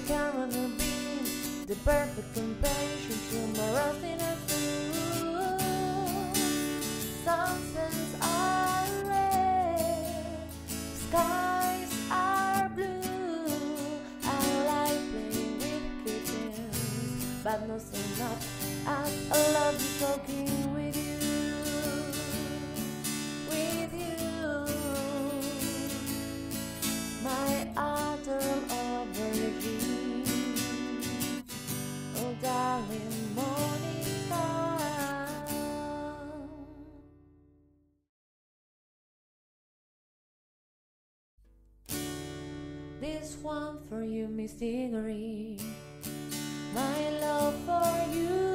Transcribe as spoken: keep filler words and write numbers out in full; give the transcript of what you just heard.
camera beam, the perfect companion to my rusting and food. Sunsets are red, skies are blue. I like playing with kittens, but not so much as I love you talking with you. With you, my adorable aubergine. Oh darling Monica, this one for you, Miss Diggory. My love for you